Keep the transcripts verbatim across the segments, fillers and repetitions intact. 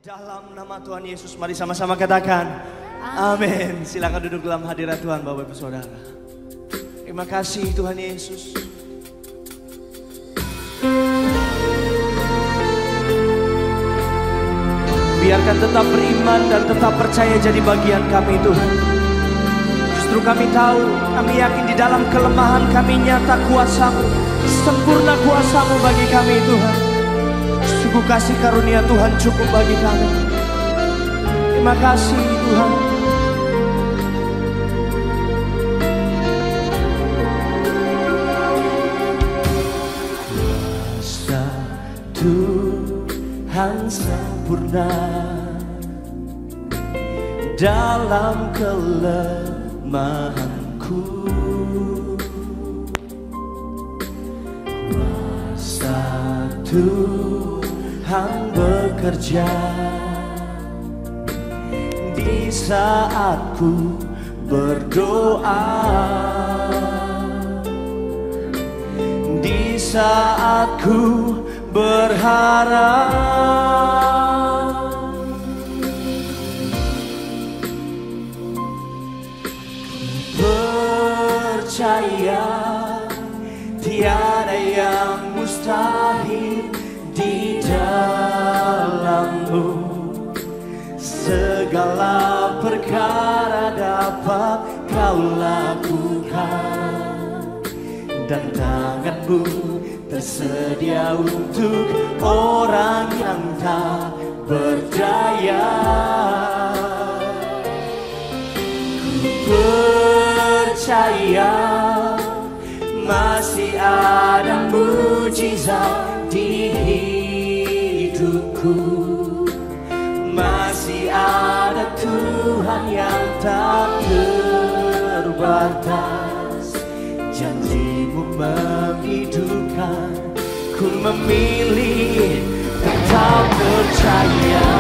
Dalam nama Tuhan Yesus, mari sama-sama katakan amin. Silakan duduk dalam hadirat Tuhan, Bapak Ibu Saudara. Terima kasih Tuhan Yesus. Biarkan tetap beriman dan tetap percaya jadi bagian kami Tuhan. Justru kami tahu, kami yakin di dalam kelemahan kami nyata kuasa-Mu, sempurna kuasa-Mu bagi kami Tuhan. Sungguh kasih karunia Tuhan cukup bagi kami. Terima kasih Tuhan. Kuasa Tuhan sempurna dalam kelemahanku. Kuasa Tuhan bekerja di saat ku berdoa, di saat ku berharap. Percaya tiada yang mustahil di dalam-Mu, segala perkara dapat Kau lakukan, dan tangan-Mu tersedia untuk orang yang tak berdaya. Ku percaya masih ada mujizat di hidupku, masih ada Tuhan yang tak terbatas. Janji-Mu menghidupkan, ku memilih tetap percaya.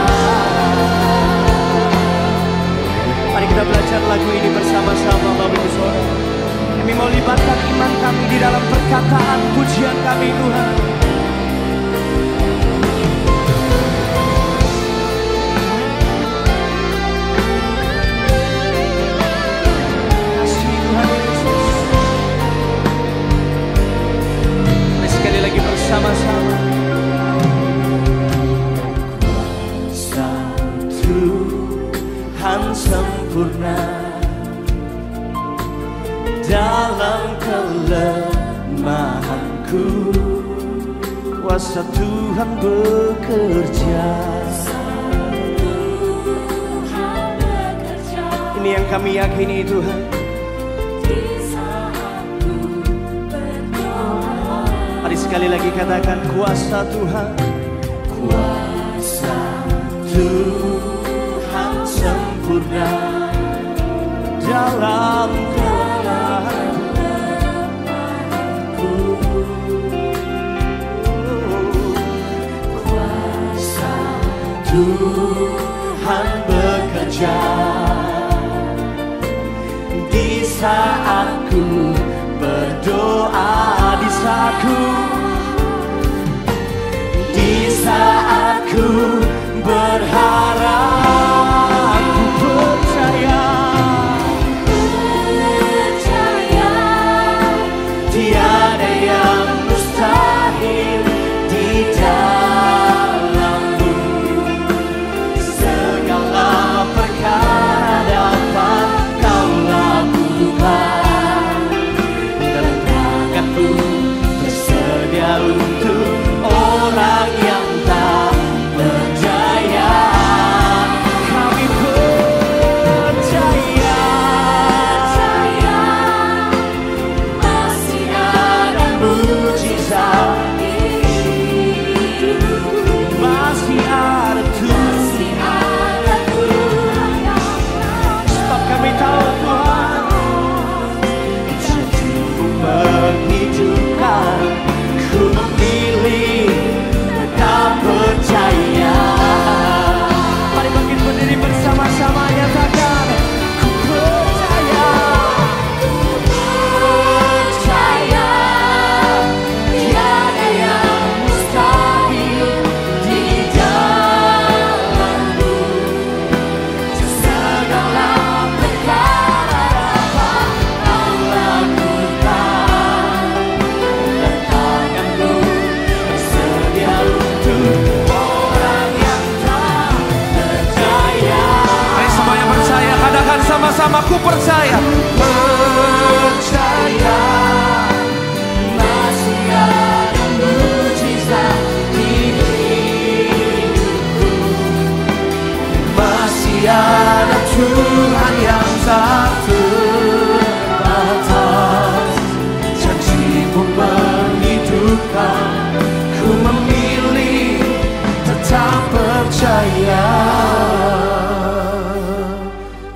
Mari kita belajar lagu ini bersama-sama, Bapak Ibu Saudara. Kami mau libatkan iman kami di dalam perkataan pujian kami Tuhan. Kasih Tuhan Yesus. Mari sekali lagi bersama-sama. Kuasa Tuhan sempurna dalam kelemahanku. Kuasa Tuhan bekerja. Ini yang kami yakini Tuhan. Mari sekali lagi katakan kuasa Tuhan. Kuasa Tuhan sempurna dalam kelemahanku. Kuasa Tuhan bekerja di saat ku berdoa, di saat ku, di saat ku berharap. Ku percaya tiada yang mustahil di dalam-Mu, segala perkara dapat Kau lakukan, dan tangan-Mu tersedia untuk orang yang tak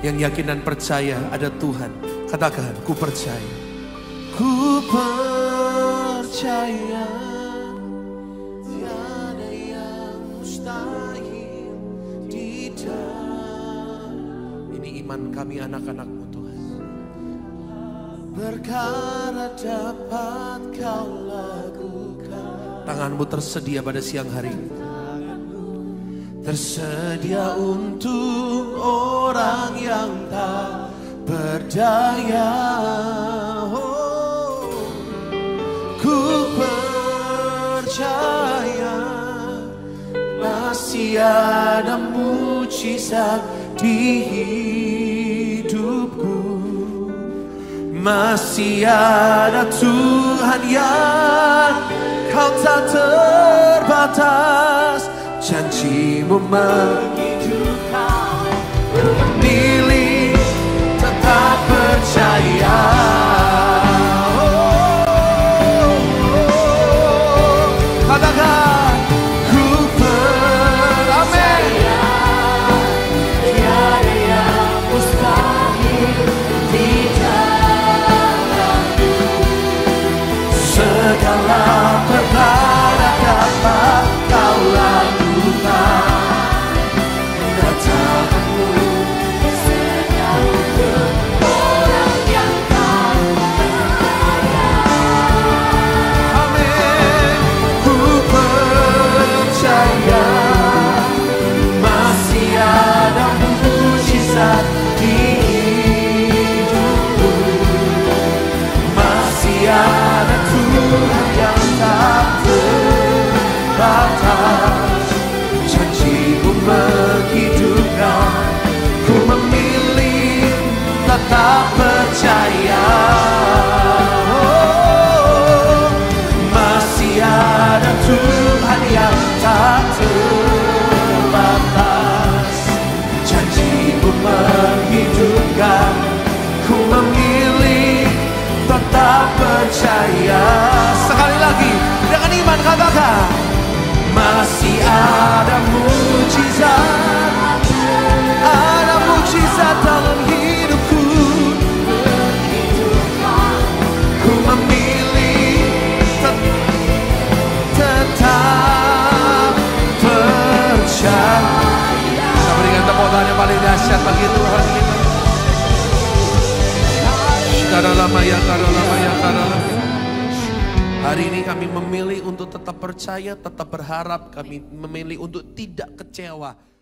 Yang yakin dan percaya ada Tuhan. Katakan, ku percaya. Ku percaya tiada yang mustahil di dalam. Ini iman kami anak-anak-Mu Tuhan. Perkara dapat Kau lakukan. Tangan-Mu tersedia pada siang hari ini. Tersedia untuk orang yang tak berdaya. Oh, ku percaya masih ada mujizat di hidupku. Masih ada Tuhan yang Kau tak terbatas. Janji-Mu menghidupkan. Ku memilih tetap percaya. Oh, oh, oh. Katakan, ku percaya tiada yang mustahil di dalam-Mu. Segala perkara dapat Kau lakukan. Kata-Mu sedia untuk orang yang tak berdaya. Amin. Ku percaya masih ada mujizat di hidupku. Masih ada Tuhan yang tak terbatas. Janji-Mu menghidupkan. Ku memilih tetap percaya. Oh, masih ada Tuhan yang tak terbatas. Janji-Mu menghidupkan. Ku memilih tetap percaya. Sekali lagi dengan iman katakan, masih ada mujizat, ada mujizat dalam hidupku. Ku memilih tet- tetap percaya. Kita berikan tepuk tangan yang paling dahsyat bagi Tuhan kita. Karalama-ya, karalama-ya, karalama. Hari ini kami memilih untuk tetap percaya, tetap berharap. Kami memilih untuk tidak kecewa.